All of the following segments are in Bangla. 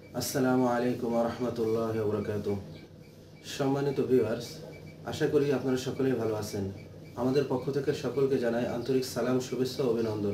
আসসালামু আলাইকুম ওয়া রাহমাতুল্লাহি ওয়া বারাকাতুহু। সম্মানিত ভিউয়ার্স, আশা করি আপনারা সকলেই ভালো আছেন। আমাদের পক্ষ থেকে সকলকে জানাই আন্তরিক সালাম, শুভেচ্ছা ও অভিনন্দন।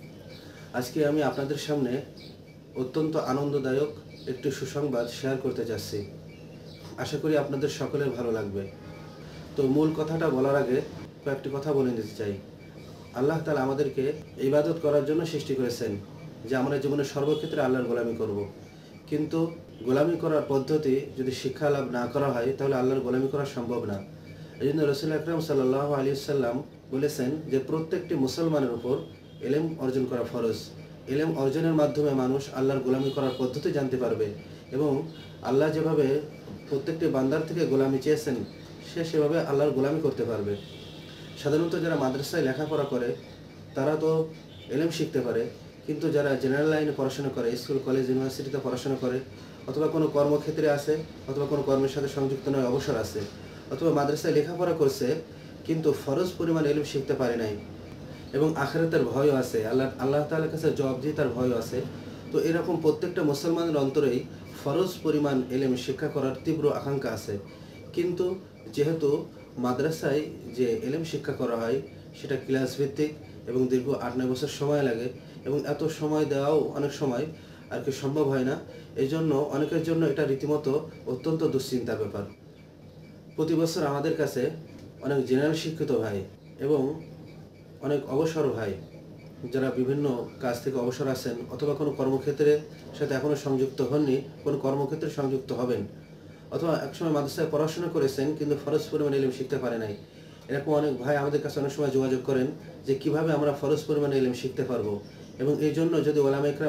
আজকে আমি আপনাদের সামনে অত্যন্ত আনন্দদায়ক একটি সুসংবাদ শেয়ার করতে যাচ্ছি। আশা করি আপনাদের সকলের ভালো লাগবে। তো মূল কথাটা বলার আগে কয়েকটি কথা বলে নিতে চাই। আল্লাহ তাআলা আমাদেরকে ইবাদত করার জন্য সৃষ্টি করেছেন, যে আমরা জীবনের সর্বক্ষেত্রে আল্লাহর গোলামি করব। কিন্তু গোলামি করার পদ্ধতি যদি শিক্ষা লাভ না করা হয়, তাহলে আল্লাহর গোলামি করা সম্ভব না। এই জন্য রাসূল আকরাম সাল্লাল্লাহু আলাইহি ওয়াসাল্লাম বলেছেন যে প্রত্যেকটি মুসলমানের উপর ইলম অর্জন করা ফরজ। ইলম অর্জনের মাধ্যমে মানুষ আল্লাহর গোলামি করার পদ্ধতি জানতে পারবে এবং আল্লাহ যেভাবে প্রত্যেকটি বান্দার থেকে গোলামি চেয়েছেন, সে সেভাবে আল্লাহর গোলামি করতে পারবে। সাধারণত যারা মাদ্রাসায় লেখাপড়া করে তারা তো এলএম শিখতে পারে, কিন্তু যারা জেনারেল লাইনে পড়াশোনা করে, স্কুল কলেজ ইউনিভার্সিটিতে পড়াশোনা করে, অথবা কোনো কর্মক্ষেত্রে আছে, অথবা কোনো কর্মের সাথে সংযুক্ত নয়, অবসর আছে, অথবা মাদ্রাসায় লেখাপড়া করছে কিন্তু ফরজ পরিমাণ এলএম শিখতে পারে নাই এবং আখিরাতের ভয়ও আছে, আল্লাহ তাআলার কাছে জবাবদিহিতার ভয়ও আছে। তো এরকম প্রত্যেকটা মুসলমানের অন্তরেই ফরজ পরিমাণ এলএম শিক্ষা করার তীব্র আকাঙ্ক্ষা আছে। কিন্তু যেহেতু মাদ্রাসায় যে এলএম শিক্ষা করা হয় সেটা ক্লাস ভিত্তিক এবং দীর্ঘ 8-9 বছর সময় লাগে এবং এত সময় দেওয়াও অনেক সময় আর কি সম্ভব হয় না। এই জন্য অনেকের জন্য এটা রীতিমতো অত্যন্ত দুশ্চিন্তার ব্যাপার। প্রতি বছর আমাদের কাছে অনেক জেনারেল শিক্ষিত ভাই এবং অনেক অবসর ভাই, যারা বিভিন্ন কাজ থেকে অবসর আছেন অথবা কোনো কর্মক্ষেত্রের সাথে এখনও সংযুক্ত হননি, কোনো কর্মক্ষেত্রে সংযুক্ত হবেন, অথবা একসময় মাদ্রাসায় পড়াশোনা করেছেন কিন্তু ফরজ পরিমাণ ইলম শিখতে পারে নাই, এরকম অনেক ভাই আমাদের কাছে অনেক সময় যোগাযোগ করেন যে কিভাবে আমরা ফরজ পরিমাণে ইলম শিখতে পারবো। এবং এই জন্য যদি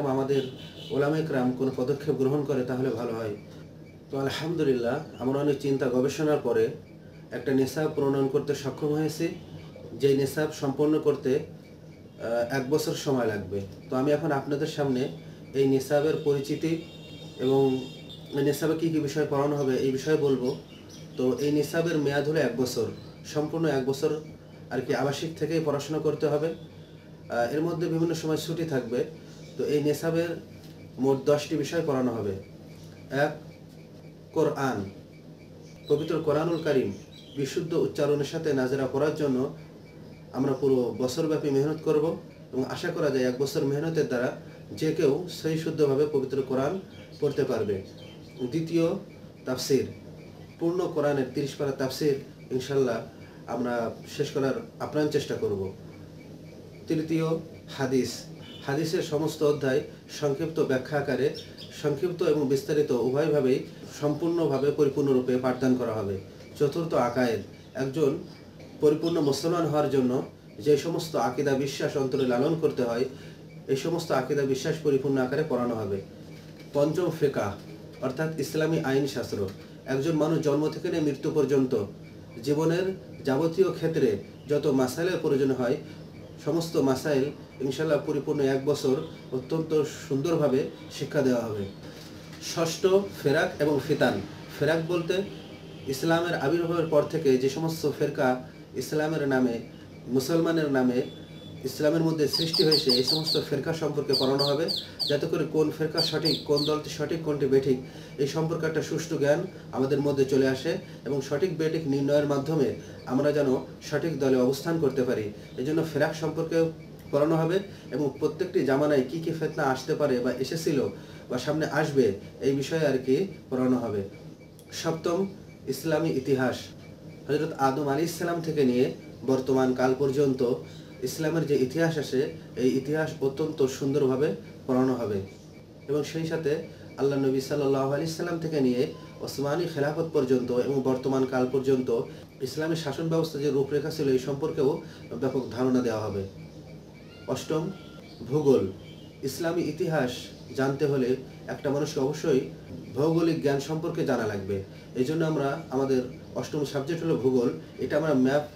ওলামা ইকরাম কোনো পদক্ষেপ গ্রহণ করে তাহলে ভালো হয়। তো আলহামদুলিল্লাহ, আমরা অনেক চিন্তা গবেষণার পরে একটা নিসাব প্রণয়ন করতে সক্ষম হয়েছি, যেই নিসাব সম্পন্ন করতে 1 বছর সময় লাগবে। তো আমি এখন আপনাদের সামনে এই নিসাবের পরিচিতি এবং এই নিসাবে কী কী বিষয় পড়ানো হবে এই বিষয়ে বলবো। তো এই নিসাবের মেয়াদ হলো 1 বছর, সম্পূর্ণ 1 বছর আর কি আবাসিক থেকেই পড়াশোনা করতে হবে। এর মধ্যে বিভিন্ন সময় ছুটি থাকবে। তো এই নিসাবের মোট 10টি বিষয় পড়ানো হবে। 1, কোরআন, পবিত্র কোরআনুল কারীম বিশুদ্ধ উচ্চারণের সাথে নাজেরা পড়ার জন্য আমরা পুরো বছরব্যাপী মেহনত করব এবং আশা করা যায় 1 বছর মেহনতের দ্বারা যে কেউ সহি শুদ্ধভাবে পবিত্র কোরআন পড়তে পারবে। দ্বিতীয়, তাফসির, পূর্ণ কোরআনের 30 পারা তাফসির ইনশাল্লাহ আমরা শেষ করার আপ্রাণ চেষ্টা করব। তৃতীয়, হাদিসের সমস্ত অধ্যায় সংক্ষিপ্ত ব্যাখ্যা আকারে, সংক্ষিপ্ত এবং বিস্তারিত উভয়ভাবেই সম্পূর্ণভাবে পরিপূর্ণরূপে পাঠদান করা হবে। চতুর্থ, আকায়েদ, একজন পরিপূর্ণ মুসলমান হওয়ার জন্য যে সমস্ত আকীদা বিশ্বাস অন্তরে লালন করতে হয়, এই সমস্ত আকীদা বিশ্বাস পরিপূর্ণ আকারে পড়ানো হবে। পঞ্চম, ফিকহ, অর্থাৎ ইসলামী আইন শাস্ত্র, একজন মানুষ জন্ম থেকে নিয়ে মৃত্যু পর্যন্ত জীবনের যাবতীয় ক্ষেত্রে যত মাসাইলের প্রয়োজন হয় সমস্ত মাসাইল ইনশাল্লাহ পরিপূর্ণ 1 বছর অত্যন্ত সুন্দরভাবে শিক্ষা দেওয়া হবে। ষষ্ঠ, ফেরাক এবং ফিতান। ফেরাক বলতে ইসলামের আবির্ভাবের পর থেকে যে সমস্ত ফেরকা ইসলামের নামে, মুসলমানের নামে ইসলামের মধ্যে সৃষ্টি হয়েছে, এই সমস্ত ফেরকা সম্পর্কে পড়ানো হবে, যাতে করে কোন ফেরকা সঠিক, কোন দলটি সঠিক, কোনটি বেঠিক, এই সম্পর্কে একটা সুষ্ঠু জ্ঞান আমাদের মধ্যে চলে আসে এবং সঠিক বেঠিক নির্ণয়ের মাধ্যমে আমরা যেন সঠিক দলে অবস্থান করতে পারি। এই জন্য ফেরাক সম্পর্কে পড়ানো হবে এবং প্রত্যেকটি জামানায় কী কী ফিতনা আসতে পারে বা এসেছিল বা সামনে আসবে এই বিষয়ে আর কি পড়ানো হবে। সপ্তম, ইসলামী ইতিহাস, হযরত আদম আলাইহিস সালাম থেকে নিয়ে বর্তমান কাল পর্যন্ত ইসলামের যে ইতিহাস আসে এই ইতিহাস অত্যন্ত সুন্দরভাবে পড়ানো হবে এবং সেই সাথে আল্লাহ নবী সাল্লাল্লাহু আলাইহি সাল্লাম থেকে নিয়ে ওসমানী খেলাফত পর্যন্ত এবং বর্তমান কাল পর্যন্ত ইসলামের শাসন ব্যবস্থা যে রূপরেখা ছিল এই সম্পর্কেও ব্যাপক ধারণা দেওয়া হবে। অষ্টম, ভূগোল, ইসলামী ইতিহাস জানতে হলে একটা মানুষকে অবশ্যই ভৌগোলিক জ্ঞান সম্পর্কে জানা লাগবে। এই জন্য আমাদের অষ্টম সাবজেক্ট হলো ভূগোল। এটা আমরা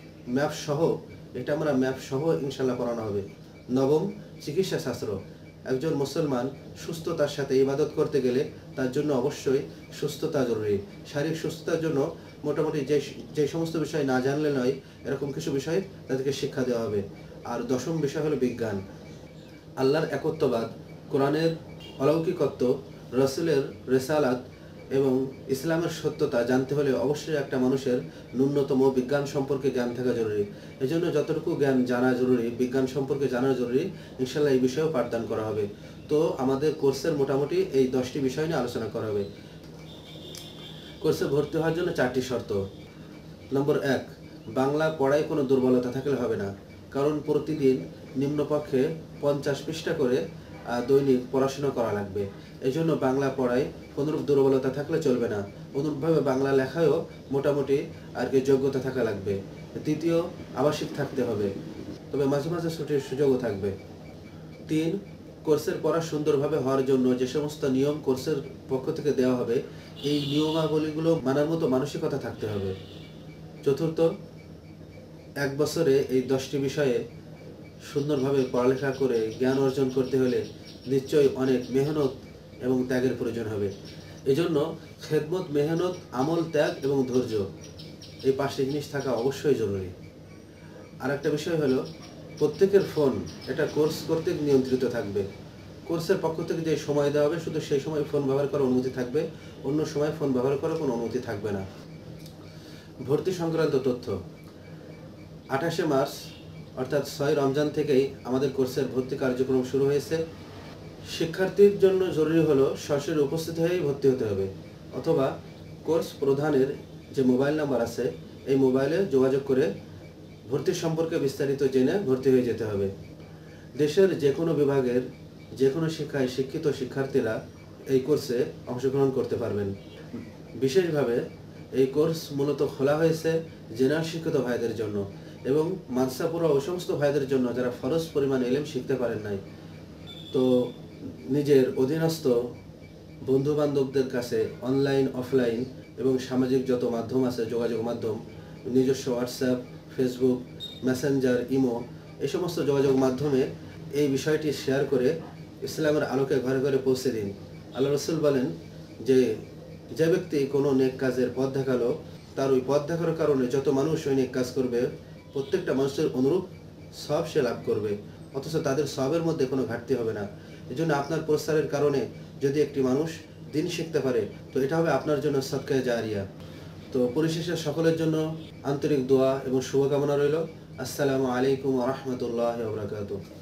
ম্যাপ সহ ইনশাল্লাহ পড়ানো হবে। নবম, চিকিৎসা শাস্ত্র, একজন মুসলমান সুস্থতার সাথে ইবাদত করতে গেলে তার জন্য অবশ্যই সুস্থতা জরুরি। শারীরিক সুস্থতার জন্য মোটামুটি যে সমস্ত বিষয় না জানলে নয়, এরকম কিছু বিষয় তাদেরকে শিক্ষা দেওয়া হবে। আর দশম বিষয় হলো বিজ্ঞান, আল্লাহর একত্ববাদ, কোরআনের অলৌকিকত্ব, রসুলের রেসালাত এবং ইসলামের সত্যতা জানতে হলে অবশ্যই একটা মানুষের ন্যূনতম বিজ্ঞান সম্পর্কে জ্ঞান থাকা জরুরি। এজন্য যতটুকু জ্ঞান জানা জরুরি, বিজ্ঞান সম্পর্কে জানা জরুরি, ইনশাল্লাহ এই বিষয়েও পাঠদান করা হবে। তো আমাদের কোর্সের মোটামুটি এই 10টি বিষয় নিয়ে আলোচনা করা হবে। কোর্সে ভর্তি হওয়ার জন্য 4টি শর্ত। নম্বর 1, বাংলা পড়ায় কোনো দুর্বলতা থাকলে হবে না, কারণ প্রতিদিন নিম্নপক্ষে 50 পৃষ্ঠা করে দৈনিক পড়াশোনা করা লাগবে। এই জন্য বাংলা পড়ায় কোনোরূপ দুর্বলতা থাকলে চলবে না। অনুরূপভাবে বাংলা লেখায়ও মোটামুটি যোগ্যতা থাকা লাগবে। দ্বিতীয়, আবাসিক থাকতে হবে, তবে মাঝে মাঝে ছুটির সুযোগও থাকবে। 3, কোর্সের পড়া সুন্দরভাবে হওয়ার জন্য যে সমস্ত নিয়ম কোর্সের পক্ষ থেকে দেওয়া হবে, এই নিয়মাবলীগুলো মানার মতো মানসিকতা থাকতে হবে। চতুর্থ, 1 বছরে এই 10টি বিষয়ে সুন্দরভাবে পড়ালেখা করে জ্ঞান অর্জন করতে হলে নিশ্চয়ই অনেক মেহনত এবং ত্যাগের প্রয়োজন হবে। এজন্য খেদমত, মেহনত, আমল, ত্যাগ এবং ধৈর্য, এই 5টি জিনিস থাকা অবশ্যই জরুরি। আর একটা বিষয় হলো, প্রত্যেকের ফোন এটা কোর্স কর্তৃক নিয়ন্ত্রিত থাকবে। কোর্সের পক্ষ থেকে যে সময় দেওয়া হবে, শুধু সেই সময় ফোন ব্যবহার করার অনুমতি থাকবে, অন্য সময় ফোন ব্যবহার করার কোনো অনুমতি থাকবে না। ভর্তি সংক্রান্ত তথ্য। 28শে মার্চ অর্থাৎ 6 রমজান থেকেই আমাদের কোর্সের ভর্তি কার্যক্রম শুরু হয়েছে। শিক্ষার্থীর জন্য জরুরি হলো সরাসরি উপস্থিত হয়েই ভর্তি হতে হবে, অথবা কোর্স প্রধানের যে মোবাইল নাম্বার আছে এই মোবাইলে যোগাযোগ করে ভর্তির সম্পর্কে বিস্তারিত জেনে ভর্তি হয়ে যেতে হবে। দেশের যে কোনো বিভাগের যে কোনো শিক্ষায় শিক্ষিত শিক্ষার্থীরা এই কোর্সে অংশগ্রহণ করতে পারবেন। বিশেষভাবে এই কোর্স মূলত খোলা হয়েছে জেনারেল শিক্ষিত ভাইদের জন্য এবং মাদ্রাসা পড়ুয়া ওই সমস্ত ভাইদের জন্য যারা ফরজ পরিমাণ ইলম শিখতে পারেন নাই। তো নিজের অধীনস্থ বন্ধু বান্ধবদের কাছে অনলাইন, অফলাইন এবং সামাজিক যত মাধ্যম আছে, যোগাযোগ মাধ্যম, নিজস্ব হোয়াটসঅ্যাপ, ফেসবুক, মেসেঞ্জার, ইমো, এই সমস্ত যোগাযোগ মাধ্যমে এই বিষয়টি শেয়ার করে ইসলামের আলোকে ঘরে ঘরে পৌঁছে দিন। আল্লাহ রসুল বলেন যে ব্যক্তি কোনো নেক কাজের পথ দেখালো, তার ওই পথ দেখানোর কারণে যত মানুষ ওই নেক কাজ করবে, প্রত্যেকটা মানুষের অনুরূপ সব সে লাভ করবে, অথচ তাদের সবের মধ্যে কোনো ঘাটতি হবে না। এই জন্য আপনার প্রচারের কারণে যদি একটি মানুষ দিন শিখতে পারে, তো এটা হবে আপনার জন্য সদকায়ে জারিয়া। তো পরিশেষে সকলের জন্য আন্তরিক দোয়া এবং শুভকামনা রইল। আসসালামু আলাইকুম ওয়া রাহমাতুল্লাহি ওয়া বারাকাতুহু।